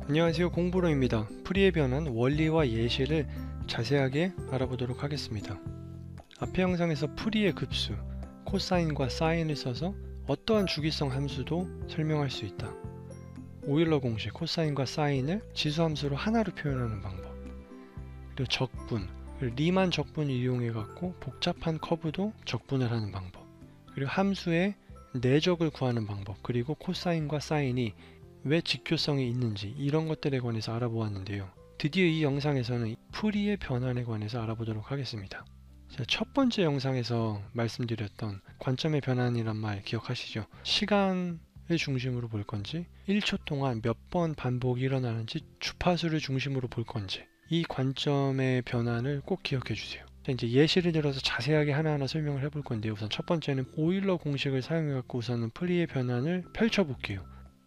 안녕하세요, 공부로입니다. 풀이에 변한 원리와 예시를 자세하게 알아보도록 하겠습니다. 앞의 영상에서 풀이의 급수, 코사인과 사인을 써서 어떠한 주기성 함수도 설명할 수 있다. 오일러 공식, 코사인과 사인을 지수함수로 하나로 표현하는 방법, 그리고 적분, 리만 적분을 이용해 갖고 복잡한 커브도 적분을 하는 방법, 그리고 함수의 내적을 구하는 방법, 그리고 코사인과 사인이 왜 직교성이 있는지 이런 것들에 관해서 알아보았는데요. 드디어 이 영상에서는 풀이의 변환에 관해서 알아보도록 하겠습니다. 자, 첫 번째 영상에서 말씀드렸던 관점의 변환이란 말 기억하시죠? 시간을 중심으로 볼 건지 1초 동안 몇 번 반복이 일어나는지 주파수를 중심으로 볼 건지 이 관점의 변환을 꼭 기억해 주세요. 자, 이제 예시를 들어서 자세하게 하나하나 설명을 해볼 건데요. 우선 첫 번째는 오일러 공식을 사용해 갖고 우선은 풀이의 변환을 펼쳐 볼게요.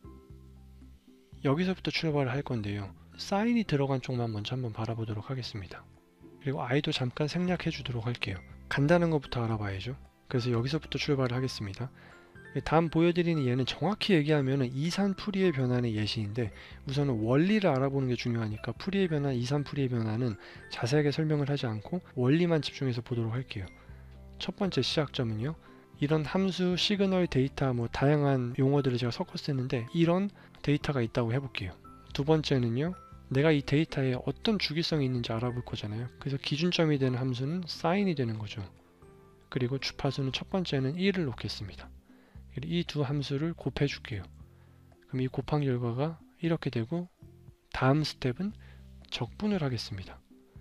여기서부터 출발을 할 건데요. 사인이 들어간 쪽만 먼저 한번 바라보도록 하겠습니다. 그리고 i도 잠깐 생략해 주도록 할게요. 간단한 것부터 알아봐야죠. 그래서 여기서부터 출발을 하겠습니다. 다음 보여드리는 예는 정확히 얘기하면 이산 풀이의 변환의 예시인데 우선은 원리를 알아보는 게 중요하니까 풀이의 변환, 이산 풀이의 변환은 자세하게 설명을 하지 않고 원리만 집중해서 보도록 할게요. 첫 번째 시작점은요. 이런 함수, 시그널, 데이터 다양한 용어들을 제가 섞어 쓰는데 이런 데이터가 있다고 해볼게요. 두 번째는요. 내가 이 데이터에 어떤 주기성이 있는지 알아볼 거잖아요. 그래서 기준점이 되는 함수는 사인이 되는 거죠. 그리고 주파수는 첫 번째는 1을 놓겠습니다. 이 두 함수를 곱해 줄게요. 그럼 이 곱한 결과가 이렇게 되고 다음 스텝은 적분을 하겠습니다.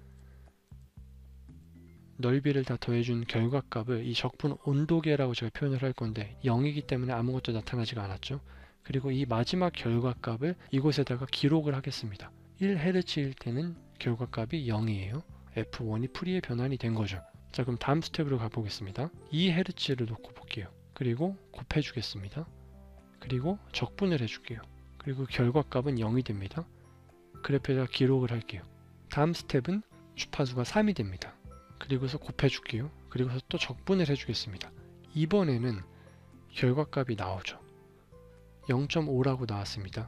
넓이를 다 더해준 결과값을 이 적분 온도계라고 제가 표현을 할 건데 0이기 때문에 아무것도 나타나지가 않았죠. 그리고 이 마지막 결과값을 이곳에다가 기록을 하겠습니다. 1Hz일 때는 결과값이 0이에요. F1이 풀이의 변환이 된 거죠. 자, 그럼 다음 스텝으로 가보겠습니다. 2Hz를 놓고 볼게요. 그리고 곱해 주겠습니다. 그리고 적분을 해줄게요. 그리고 결과값은 0이 됩니다. 그래프에다가 기록을 할게요. 다음 스텝은 주파수가 3이 됩니다. 그리고서 곱해 줄게요. 그리고서 또 적분을 해주겠습니다. 이번에는 결과값이 나오죠. 0.5라고 나왔습니다.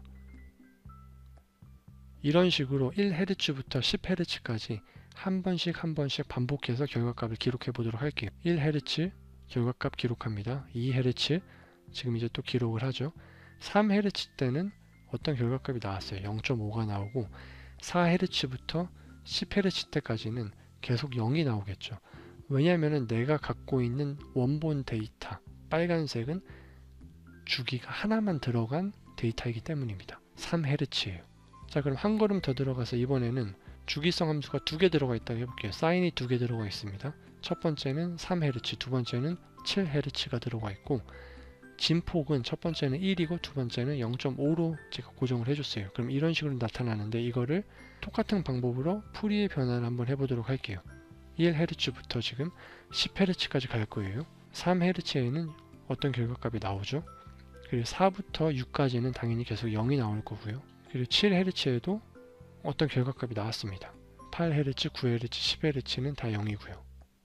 이런 식으로 1Hz부터 10Hz까지 한 번씩 반복해서 결과값을 기록해 보도록 할게요. 1Hz 결과값 기록합니다. 2Hz 지금 이제 또 기록을 하죠. 3Hz 때는 어떤 결과값이 나왔어요. 0.5가 나오고 4Hz부터 10Hz 때까지는 계속 0이 나오겠죠. 왜냐하면 내가 갖고 있는 원본 데이터 빨간색은 주기가 하나만 들어간 데이터이기 때문입니다. 3Hz예요. 자, 그럼 한 걸음 더 들어가서 이번에는 주기성 함수가 2개 들어가 있다고 해볼게요. 사인이 2개 들어가 있습니다. 첫 번째는 3Hz, 두 번째는 7Hz가 들어가 있고 진폭은 첫 번째는 1이고 두 번째는 0.5로 제가 고정을 해줬어요. 그럼 이런 식으로 나타나는데 이거를 똑같은 방법으로 풀이의 변환을 한번 해보도록 할게요. 1Hz부터 지금 10Hz까지 갈 거예요. 3Hz에는 어떤 결과값이 나오죠. 그리고 4부터 6까지는 당연히 계속 0이 나올 거고요. 그리고 7Hz에도 어떤 결과값이 나왔습니다. 8Hz, 9Hz, 10Hz는 다 0이고요.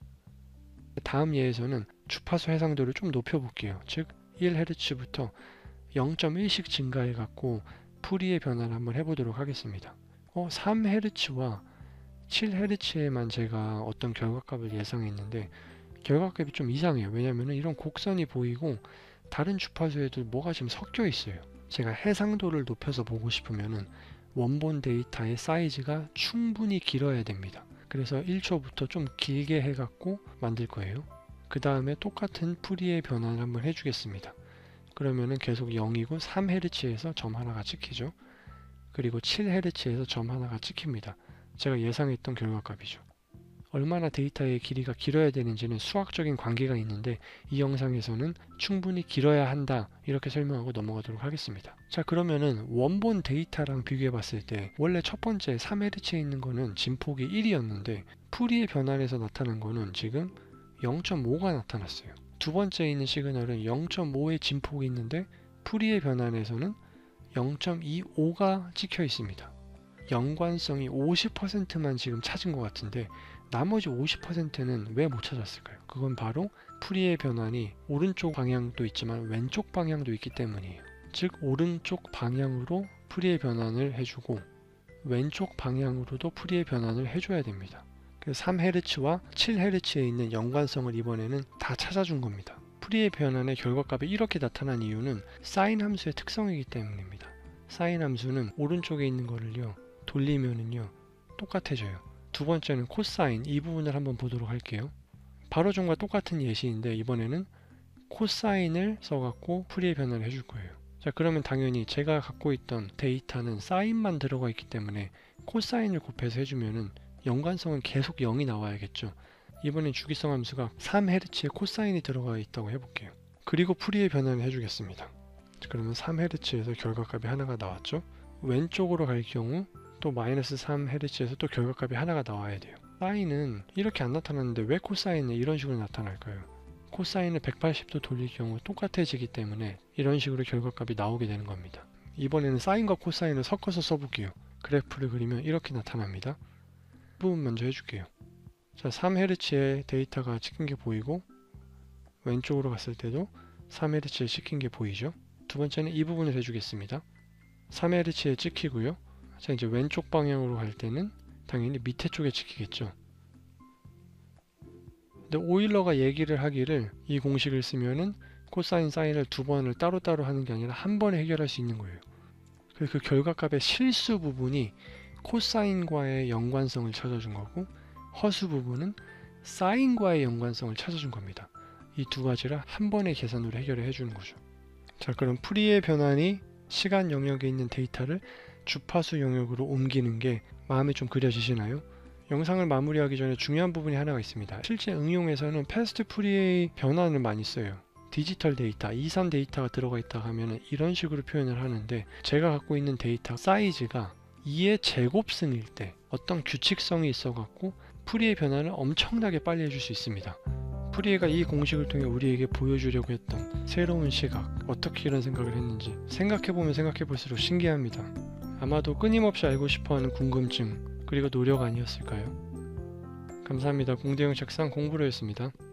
다음 예에서는 주파수 해상도를 좀 높여볼게요. 즉 1Hz부터 0.1씩 증가해 갖고 풀이의 변화를 한번 해보도록 하겠습니다. 3Hz와 7Hz에만 제가 어떤 결과값을 예상했는데 결과값이 좀 이상해요. 왜냐하면 이런 곡선이 보이고 다른 주파수에도 뭐가 지금 섞여 있어요. 제가 해상도를 높여서 보고 싶으면 원본 데이터의 사이즈가 충분히 길어야 됩니다. 그래서 1초부터 좀 길게 해갖고 만들 거예요. 그 다음에 똑같은 풀이의 변환을 한번 해주겠습니다. 그러면은 계속 0이고 3Hz에서 점 하나가 찍히죠. 그리고 7Hz에서 점 하나가 찍힙니다. 제가 예상했던 결과값이죠. 얼마나 데이터의 길이가 길어야 되는지는 수학적인 관계가 있는데 이 영상에서는 충분히 길어야 한다 이렇게 설명하고 넘어가도록 하겠습니다. 자, 그러면은 원본 데이터랑 비교해 봤을 때 원래 첫 번째 3Hz에 있는 거는 진폭이 1이었는데 풀이의 변환에서 나타난 거는 지금 0.5가 나타났어요. 두 번째에 있는 시그널은 0.5의 진폭이 있는데 풀이의 변환에서는 0.25가 찍혀 있습니다. 연관성이 50%만 지금 찾은 것 같은데 나머지 50%는 왜 못 찾았을까요? 그건 바로 풀이의 변환이 오른쪽 방향도 있지만 왼쪽 방향도 있기 때문이에요. 즉 오른쪽 방향으로 풀이의 변환을 해주고 왼쪽 방향으로도 풀이의 변환을 해줘야 됩니다. 그래서 3Hz와 7Hz에 있는 연관성을 이번에는 다 찾아준 겁니다. 풀이의 변환의 결과값이 이렇게 나타난 이유는 사인 함수의 특성이기 때문입니다. 사인 함수는 오른쪽에 있는 거를요 돌리면은요 똑같아져요. 두 번째는 코사인, 이 부분을 한번 보도록 할게요. 바로 전과 똑같은 예시인데 이번에는 코사인을 써갖고 풀이의 변환을 해줄 거예요. 자, 그러면 당연히 제가 갖고 있던 데이터는 사인만 들어가 있기 때문에 코사인을 곱해서 해주면은 연관성은 계속 0이 나와야겠죠. 이번엔 주기성 함수가 3Hz에 코사인이 들어가 있다고 해볼게요. 그리고 풀이의 변환을 해주겠습니다. 그러면 3Hz에서 결과값이 하나가 나왔죠. 왼쪽으로 갈 경우 또 마이너스 3Hz에서 또 결과값이 하나가 나와야 돼요. 사인은 이렇게 안 나타났는데 왜 코사인은 이런 식으로 나타날까요? 코사인을 180도 돌릴 경우 똑같아지기 때문에 이런 식으로 결과값이 나오게 되는 겁니다. 이번에는 사인과 코사인을 섞어서 써볼게요. 그래프를 그리면 이렇게 나타납니다. 이 부분 먼저 해줄게요. 자, 3Hz의 데이터가 찍힌 게 보이고 왼쪽으로 갔을 때도 3Hz에 찍힌 게 보이죠. 두 번째는 이 부분을 해주겠습니다. 3Hz에 찍히고요. 자, 이제 왼쪽 방향으로 갈 때는 당연히 밑에 쪽에 찍히겠죠. 근데 오일러가 얘기를 하기를 이 공식을 쓰면은 코사인 사인을 두 번을 따로따로 하는 게 아니라 한 번에 해결할 수 있는 거예요. 그래서 그 결과값의 실수 부분이 코사인과의 연관성을 찾아준 거고 허수 부분은 사인과의 연관성을 찾아준 겁니다. 이 두 가지를 한 번의 계산으로 해결을 해주는 거죠. 자, 그럼 풀이의 변환이 시간 영역에 있는 데이터를 주파수 영역으로 옮기는 게 마음에 좀 그려지시나요? 영상을 마무리하기 전에 중요한 부분이 하나가 있습니다. 실제 응용에서는 패스트 풀이의 변환을 많이 써요. 디지털 데이터, 이산 데이터가 들어가 있다 하면 이런 식으로 표현을 하는데 제가 갖고 있는 데이터 사이즈가 2의 제곱승일 때 어떤 규칙성이 있어 갖고 풀이의 변환을 엄청나게 빨리 해줄 수 있습니다. 풀이가 이 공식을 통해 우리에게 보여주려고 했던 새로운 시각, 어떻게 이런 생각을 했는지 생각해보면 생각해볼수록 신기합니다. 아마도 끊임없이 알고 싶어하는 궁금증 그리고 노력 아니었을까요? 감사합니다. 공대영 책상 공부로였습니다.